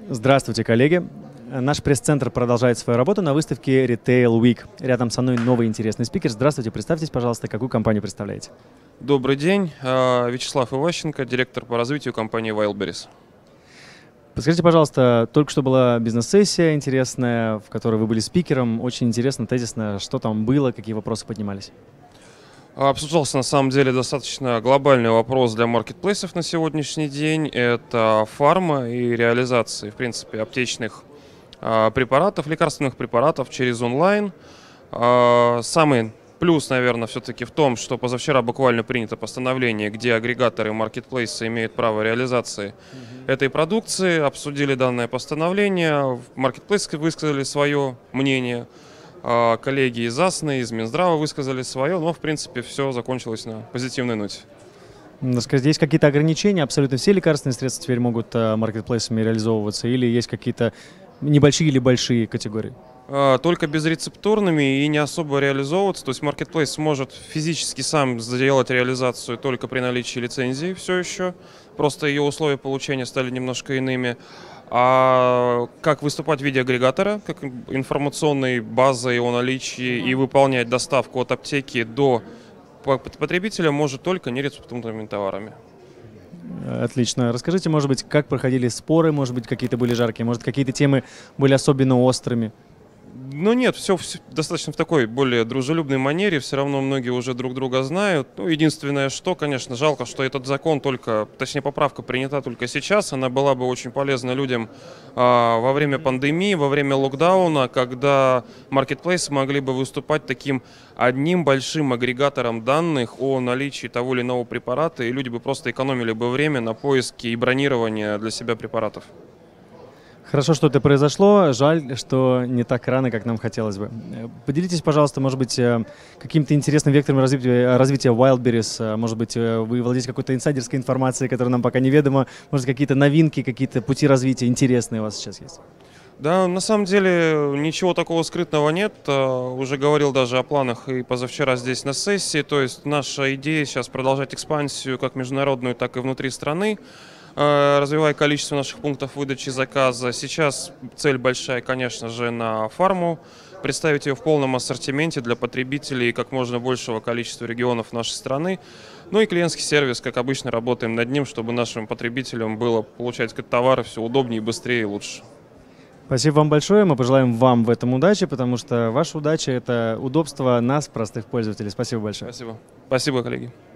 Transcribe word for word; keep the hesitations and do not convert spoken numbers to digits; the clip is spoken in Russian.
Здравствуйте, коллеги! Наш пресс-центр продолжает свою работу на выставке Retail Week. Рядом со мной новый интересный спикер. Здравствуйте, представьтесь, пожалуйста, какую компанию представляете? Добрый день, Вячеслав Иващенко, директор по развитию компании Wildberries. Подскажите, пожалуйста, только что была бизнес-сессия интересная, в которой вы были спикером. Очень интересно, тезисно, что там было, какие вопросы поднимались? Обсуждался на самом деле достаточно глобальный вопрос для маркетплейсов на сегодняшний день. Это фарма и реализация, в принципе, аптечных а, препаратов, лекарственных препаратов через онлайн. А, самый плюс, наверное, все-таки в том, что позавчера буквально принято постановление, где агрегаторы маркетплейса имеют право реализации mm-hmm. этой продукции. Обсудили данное постановление, маркетплейсы высказали свое мнение. Коллеги из АСНы, из Минздрава высказали свое, но в принципе все закончилось на позитивной ноте. Скажите, есть какие-то ограничения? Абсолютно все лекарственные средства теперь могут маркетплейсами реализовываться или есть какие-то небольшие или большие категории? Только безрецептурными и не особо реализовываться. То есть маркетплейс сможет физически сам сделать реализацию только при наличии лицензии все еще. Просто ее условия получения стали немножко иными. А как выступать в виде агрегатора, как информационной базой о наличии и выполнять доставку от аптеки до потребителя может только нерецептурными товарами. Отлично. Расскажите, может быть, как проходили споры, может быть, какие-то были жаркие, может, какие-то темы были особенно острыми? Ну нет, все, все достаточно в такой более дружелюбной манере, все равно многие уже друг друга знают. Ну, единственное, что, конечно, жалко, что этот закон только, точнее, поправка принята только сейчас, она была бы очень полезна людям а, во время пандемии, во время локдауна, когда маркетплейсы могли бы выступать таким одним большим агрегатором данных о наличии того или иного препарата, и люди бы просто экономили бы время на поиски и бронирование для себя препаратов. Хорошо, что это произошло. Жаль, что не так рано, как нам хотелось бы. Поделитесь, пожалуйста, может быть, каким-то интересным вектором развития, развития Wildberries. Может быть, вы владеете какой-то инсайдерской информацией, которая нам пока неведома. Может, какие-то новинки, какие-то пути развития интересные у вас сейчас есть? Да, на самом деле ничего такого скрытного нет. Уже говорил даже о планах и позавчера здесь на сессии. То есть наша идея сейчас продолжать экспансию как международную, так и внутри страны, развивая количество наших пунктов выдачи заказа. Сейчас цель большая, конечно же, на фарму, представить ее в полном ассортименте для потребителей как можно большего количества регионов нашей страны. Ну и клиентский сервис, как обычно, работаем над ним, чтобы нашим потребителям было получать товары все удобнее, быстрее и лучше. Спасибо вам большое. Мы пожелаем вам в этом удачи, потому что ваша удача – это удобство нас, простых пользователей. Спасибо большое. Спасибо. Спасибо, коллеги.